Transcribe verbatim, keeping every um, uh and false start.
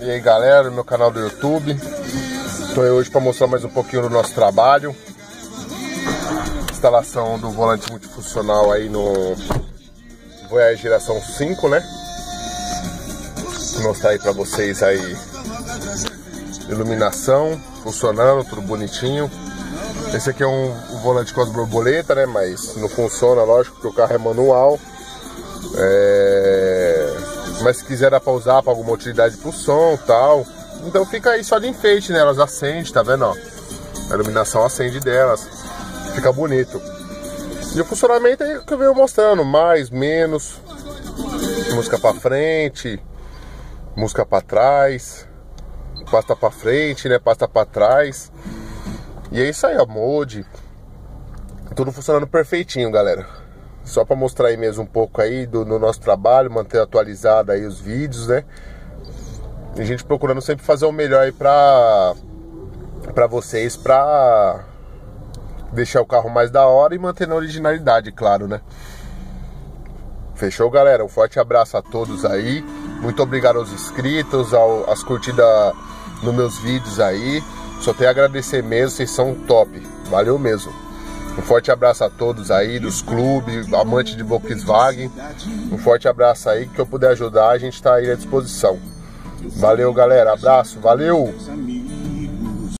E aí galera, no meu canal do YouTube. Estou aí hoje para mostrar mais um pouquinho do nosso trabalho. Instalação do volante multifuncional aí no Voyage geração cinco, né? Vou mostrar aí para vocês aí iluminação funcionando, tudo bonitinho. Esse aqui é um, um volante com as borboletas, né? Mas não funciona, lógico, porque o carro é manual. É... Mas se quiser dá pra usar pra alguma utilidade pro som e tal. Então fica aí só de enfeite, né? Elas acendem, tá vendo? Ó? A iluminação acende delas. Fica bonito. E o funcionamento é o que eu venho mostrando. Mais, menos. Música pra frente. Música pra trás. Pasta pra frente, né? Pasta pra trás. E é isso aí, ó. Mode. Tudo funcionando perfeitinho, galera. Só para mostrar aí mesmo um pouco aí do, do nosso trabalho, manter atualizado aí os vídeos, né? E a gente procurando sempre fazer o melhor aí pra, pra vocês, pra deixar o carro mais da hora e manter na originalidade, claro, né? Fechou, galera? Um forte abraço a todos aí. Muito obrigado aos inscritos, ao, às curtidas nos meus vídeos aí. Só tenho a agradecer mesmo, vocês são top. Valeu mesmo. Um forte abraço a todos aí, dos clubes, amantes de Volkswagen. Um forte abraço aí, que eu puder ajudar, a gente tá aí à disposição. Valeu, galera. Abraço, valeu!